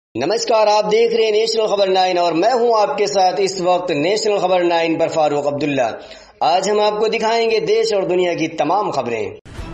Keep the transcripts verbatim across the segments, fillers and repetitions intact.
नमस्कार, आप देख रहे हैं नेशनल खबर नाइन और मैं हूं आपके साथ इस वक्त नेशनल खबर नाइन पर फारूक अब्दुल्ला। आज हम आपको दिखाएंगे देश और दुनिया की तमाम खबरें।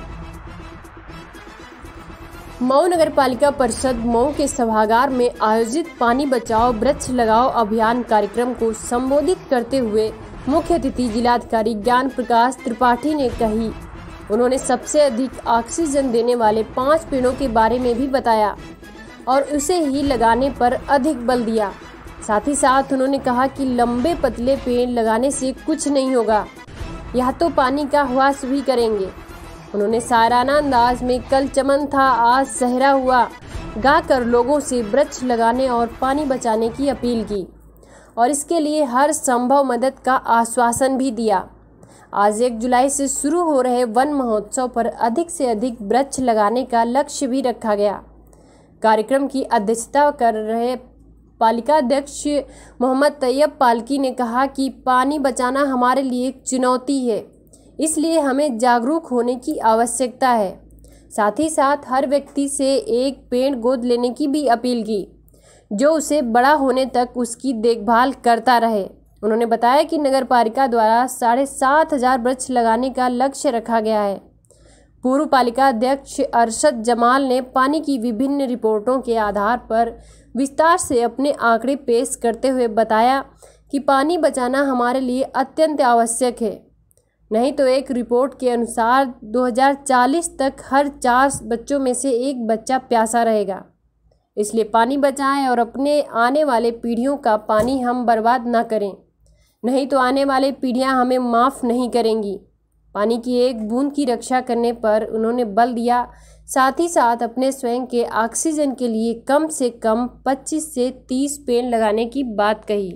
मऊ नगर पालिका परिषद मऊ के सभागार में आयोजित पानी बचाओ वृक्ष लगाओ अभियान कार्यक्रम को संबोधित करते हुए मुख्य अतिथि जिलाधिकारी ज्ञान प्रकाश त्रिपाठी ने कही। उन्होंने सबसे अधिक ऑक्सीजन देने वाले पांच पेड़ों के बारे में भी बताया और उसे ही लगाने पर अधिक बल दिया। साथ ही साथ उन्होंने कहा कि लंबे पतले पेड़ लगाने से कुछ नहीं होगा, यह तो पानी का हुआस भी करेंगे। उन्होंने सायराना अंदाज में कल चमन था आज सहरा हुआ गाकर लोगों से वृक्ष लगाने और पानी बचाने की अपील की और इसके लिए हर संभव मदद का आश्वासन भी दिया। आज एक जुलाई से शुरू हो रहे वन महोत्सव पर अधिक से अधिक वृक्ष लगाने का लक्ष्य भी रखा गया। कार्यक्रम की अध्यक्षता कर रहे पालिका अध्यक्ष मोहम्मद तैयब पालकी ने कहा कि पानी बचाना हमारे लिए एक चुनौती है, इसलिए हमें जागरूक होने की आवश्यकता है। साथ ही साथ हर व्यक्ति से एक पेड़ गोद लेने की भी अपील की, जो उसे बड़ा होने तक उसकी देखभाल करता रहे। उन्होंने बताया कि नगर पालिका द्वारा साढ़े सात हजार वृक्ष लगाने का लक्ष्य रखा गया है। पूर्व पालिका अध्यक्ष अरशद जमाल ने पानी की विभिन्न रिपोर्टों के आधार पर विस्तार से अपने आंकड़े पेश करते हुए बताया कि पानी बचाना हमारे लिए अत्यंत आवश्यक है, नहीं तो एक रिपोर्ट के अनुसार दो हज़ार चालीस तक हर चार बच्चों में से एक बच्चा प्यासा रहेगा। इसलिए पानी बचाएं और अपने आने वाले पीढ़ियों का पानी हम बर्बाद ना करें, नहीं तो आने वाली पीढ़ियां हमें माफ़ नहीं करेंगी। पानी की एक बूंद की रक्षा करने पर उन्होंने बल दिया। साथ ही साथ अपने स्वयं के ऑक्सीजन के लिए कम से कम पच्चीस से तीस पेड़ लगाने की बात कही।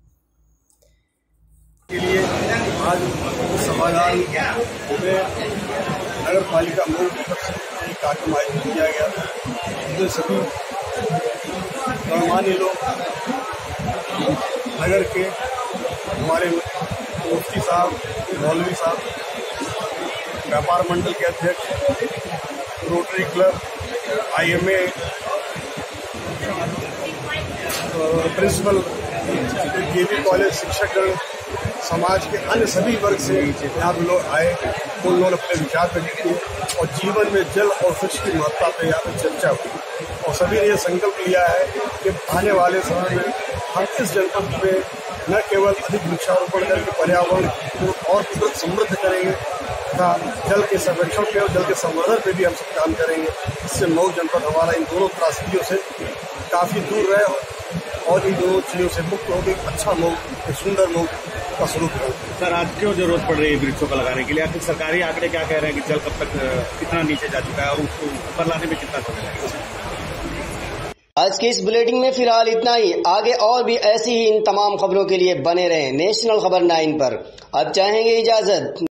के लिए आज सभागार में नगर पालिका मऊ की तरफ से कार्यक्रम आयोजित किया गया था, जिसमें सभी गणमान्य लोग नगर के हमारे मुफ्ती साहब, मौलवी साहब, व्यापार मंडल के अध्यक्ष, Rotary club, I M A, principal, K V college, शिक्षकगण, समाज के अन्य सभी वर्ग से यहाँ पे लोग आए। उन लोगों ने अपने विचार व्यक्त किए और जीवन में जल और वृक्ष की महत्ता पर यहाँ पर चर्चा हुई और सभी ने यह संकल्प लिया है कि आने वाले समय में हम इस जनपद में न केवल अधिक वृक्षारोपण करके पर्यावरण को और समृद्ध करेंगे तथा जल के संरक्षण पे और जल के संवर्धन पे भी हम सब काम करेंगे। इससे मऊ जनपद हमारा इन दोनों त्रासदियों से काफ़ी दूर रहे और इन दोनों चीज़ों से मुक्त होकर एक अच्छा मऊ, एक सुंदर मऊ का स्वरूप है। सर, आज क्यों जरूरत पड़ रही है वृक्षों को लगाने के लिए? आखिर सरकारी आंकड़े क्या कह रहे हैं कि जल कब तक कितना नीचे जा चुका है और उसको ऊपर लाने में कितना समय लगेगा? आज के इस बुलेटिन में फिलहाल इतना ही। आगे और भी ऐसी ही इन तमाम खबरों के लिए बने रहें नेशनल खबर नाइन पर। अब चाहेंगे इजाजत।